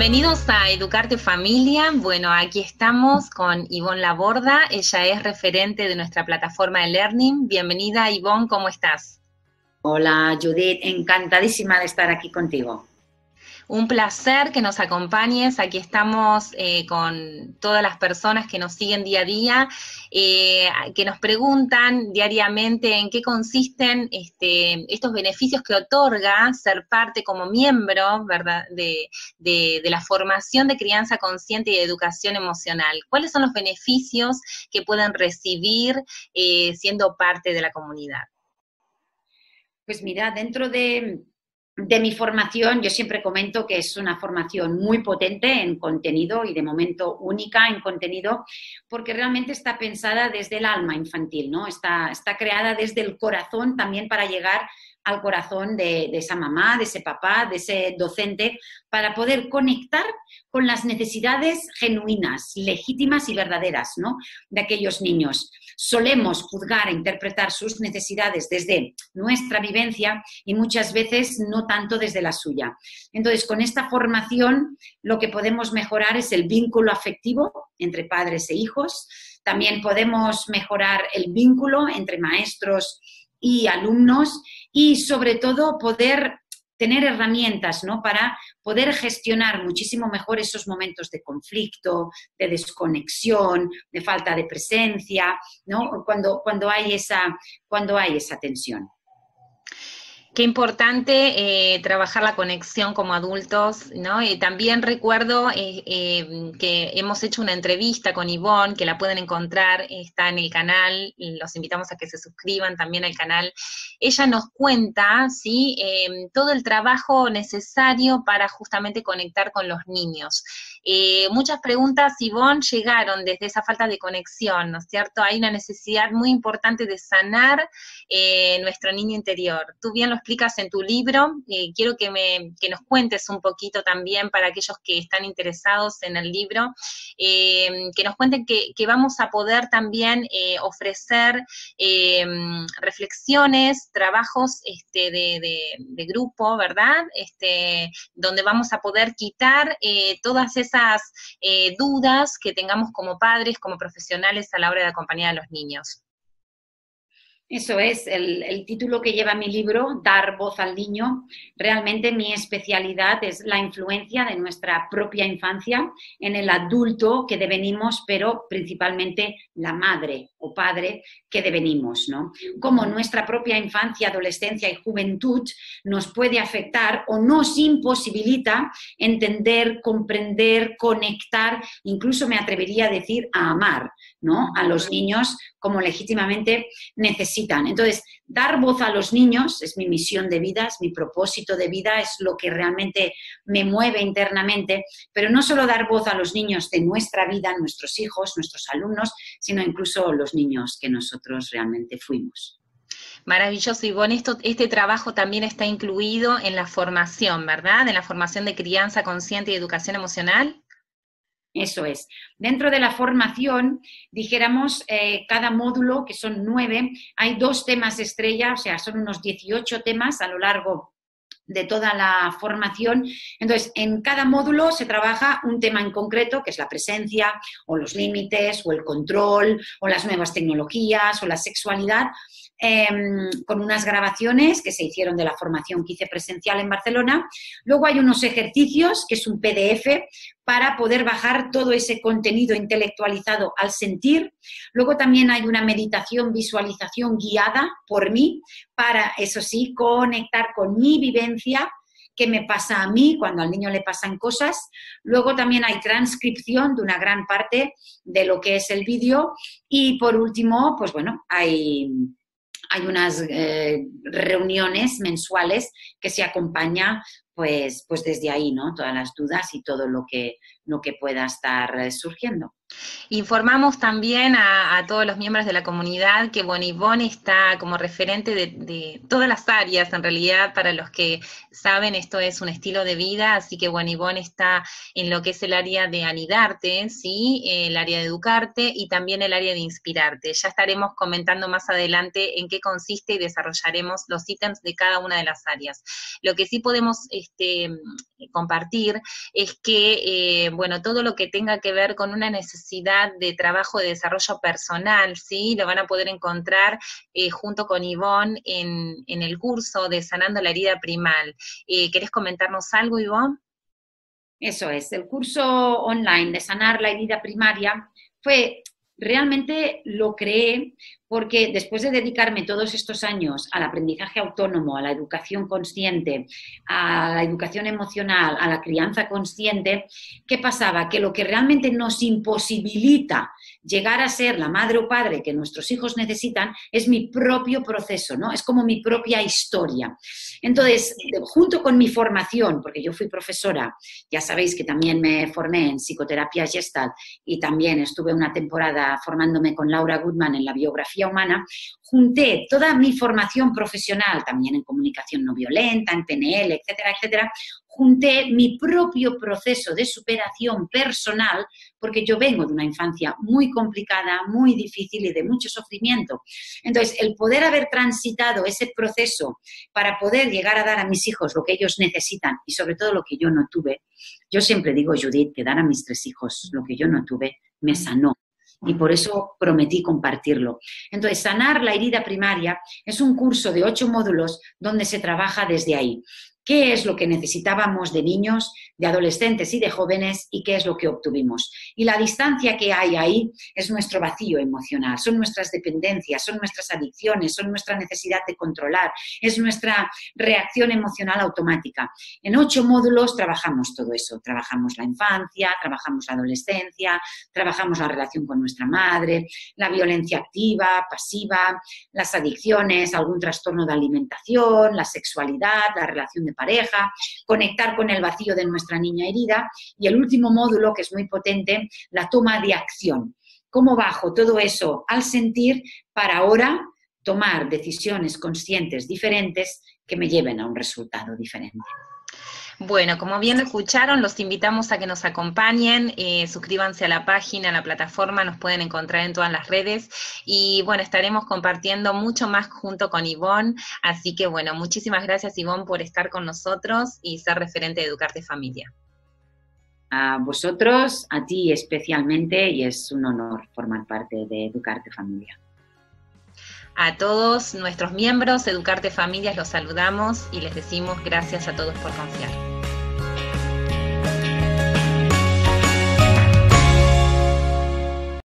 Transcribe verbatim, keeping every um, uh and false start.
Bienvenidos a Educarte Familia. Bueno, aquí estamos con Ivonne Laborda. Ella es referente de nuestra plataforma de Learning. Bienvenida, Ivonne, ¿cómo estás? Hola, Judith, encantadísima de estar aquí contigo. Un placer que nos acompañes. Aquí estamos eh, con todas las personas que nos siguen día a día, eh, que nos preguntan diariamente en qué consisten este, estos beneficios que otorga ser parte como miembro, ¿verdad?, de, de, de la formación de crianza consciente y de educación emocional. ¿Cuáles son los beneficios que pueden recibir eh, siendo parte de la comunidad? Pues mira, dentro de... De mi formación, yo siempre comento que es una formación muy potente en contenido y de momento única en contenido, porque realmente está pensada desde el alma infantil, ¿no? Está, está creada desde el corazón también para llegar al corazón de, de esa mamá, de ese papá, de ese docente, para poder conectar con las necesidades genuinas, legítimas y verdaderas, ¿no?, de aquellos niños. Solemos juzgar e interpretar sus necesidades desde nuestra vivencia y muchas veces no tanto desde la suya. Entonces, con esta formación lo que podemos mejorar es el vínculo afectivo entre padres e hijos. También podemos mejorar el vínculo entre maestros y alumnos y, sobre todo, poder tener herramientas, ¿no?, para poder gestionar muchísimo mejor esos momentos de conflicto, de desconexión, de falta de presencia, ¿no?, cuando, cuando, hay, esa, cuando hay esa tensión. Qué importante eh, trabajar la conexión como adultos, ¿no? Y también recuerdo eh, eh, que hemos hecho una entrevista con Ivonne, que la pueden encontrar, está en el canal, los invitamos a que se suscriban también al canal. Ella nos cuenta, ¿sí?, eh, todo el trabajo necesario para justamente conectar con los niños. Eh, muchas preguntas, Ivonne, llegaron desde esa falta de conexión, ¿no es cierto? Hay una necesidad muy importante de sanar eh, nuestro niño interior. Tú bien lo explicas en tu libro, eh, quiero que, me, que nos cuentes un poquito también para aquellos que están interesados en el libro, eh, que nos cuenten que, que vamos a poder también eh, ofrecer eh, reflexiones, trabajos este, de, de, de grupo, ¿verdad?, este, donde vamos a poder quitar eh, todas esas eh, dudas que tengamos como padres, como profesionales a la hora de acompañar a los niños. Eso es, el, el título que lleva mi libro, Dar voz al niño. Realmente mi especialidad es la influencia de nuestra propia infancia en el adulto que devenimos, pero principalmente la madre o padre que devenimos, ¿no? Cómo nuestra propia infancia, adolescencia y juventud nos puede afectar o nos imposibilita entender, comprender, conectar, incluso me atrevería a decir a amar, ¿no?, a los niños como legítimamente necesitan. Entonces, dar voz a los niños es mi misión de vida, es mi propósito de vida, es lo que realmente me mueve internamente, pero no solo dar voz a los niños de nuestra vida, nuestros hijos, nuestros alumnos, sino incluso los niños que nosotros realmente fuimos. Maravilloso, Ivonne. Esto, este trabajo también está incluido en la formación, ¿verdad? En la formación de crianza consciente y educación emocional. Eso es. Dentro de la formación, dijéramos, eh, cada módulo, que son nueve, hay dos temas estrella, o sea, son unos dieciocho temas a lo largo de toda la formación. Entonces, en cada módulo se trabaja un tema en concreto, que es la presencia, o los límites, o el control, o las nuevas tecnologías, o la sexualidad, eh, con unas grabaciones que se hicieron de la formación que hice presencial en Barcelona. Luego hay unos ejercicios, que es un P D F, para poder bajar todo ese contenido intelectualizado al sentir. Luego también hay una meditación, visualización guiada por mí, para, eso sí, conectar con mi vivencia, qué me pasa a mí cuando al niño le pasan cosas. Luego también hay transcripción de una gran parte de lo que es el vídeo. Y por último, pues bueno, hay... Hay unas eh, reuniones mensuales que se acompaña, pues, pues desde ahí, ¿no?, todas las dudas y todo lo que, lo que pueda estar surgiendo. Informamos también a, a todos los miembros de la comunidad que, bueno, Ivonne está como referente de, de todas las áreas, en realidad, para los que saben, esto es un estilo de vida, así que, bueno, Ivonne está en lo que es el área de anidarte, ¿sí?, el área de educarte y también el área de inspirarte. Ya estaremos comentando más adelante en qué consiste y desarrollaremos los ítems de cada una de las áreas. Lo que sí podemos este, compartir es que, eh, bueno, todo lo que tenga que ver con una necesidad de trabajo de desarrollo personal, ¿sí? Lo van a poder encontrar eh, junto con Ivonne en, en el curso de Sanando la Herida Primal. Eh, ¿Querés comentarnos algo, Ivonne? Eso es, el curso online de Sanar la Herida Primaria fue, realmente lo creé porque después de dedicarme todos estos años al aprendizaje autónomo, a la educación consciente, a la educación emocional, a la crianza consciente, ¿qué pasaba? Que lo que realmente nos imposibilita llegar a ser la madre o padre que nuestros hijos necesitan es mi propio proceso, ¿no? Es como mi propia historia. Entonces, junto con mi formación, porque yo fui profesora, ya sabéis que también me formé en psicoterapia Gestalt y también estuve una temporada formándome con Laura Goodman en la biografía humana, junté toda mi formación profesional, también en comunicación no violenta, en P N L, etcétera, etcétera, junté mi propio proceso de superación personal, porque yo vengo de una infancia muy complicada, muy difícil y de mucho sufrimiento. Entonces, el poder haber transitado ese proceso para poder llegar a dar a mis hijos lo que ellos necesitan y sobre todo lo que yo no tuve, yo siempre digo, Judith, que dar a mis tres hijos lo que yo no tuve me sanó. Y por eso prometí compartirlo. Entonces, Sanar la Herida Primaria es un curso de ocho módulos donde se trabaja desde ahí. ¿Qué es lo que necesitábamos de niños, de adolescentes y de jóvenes y qué es lo que obtuvimos? Y la distancia que hay ahí es nuestro vacío emocional, son nuestras dependencias, son nuestras adicciones, son nuestra necesidad de controlar, es nuestra reacción emocional automática. En ocho módulos trabajamos todo eso, trabajamos la infancia, trabajamos la adolescencia, trabajamos la relación con nuestra madre, la violencia activa, pasiva, las adicciones, algún trastorno de alimentación, la sexualidad, la relación de pareja, conectar con el vacío de nuestra niña herida y el último módulo, que es muy potente, la toma de acción. ¿Cómo bajo todo eso al sentir para ahora tomar decisiones conscientes diferentes que me lleven a un resultado diferente? Bueno, como bien lo escucharon, los invitamos a que nos acompañen, eh, suscríbanse a la página, a la plataforma, nos pueden encontrar en todas las redes y bueno, estaremos compartiendo mucho más junto con Ivonne, así que bueno, muchísimas gracias Ivonne por estar con nosotros y ser referente de Educarte Familia. A vosotros, a ti especialmente, y es un honor formar parte de Educarte Familia. A todos nuestros miembros, Educarte Familias, los saludamos y les decimos gracias a todos por confiar.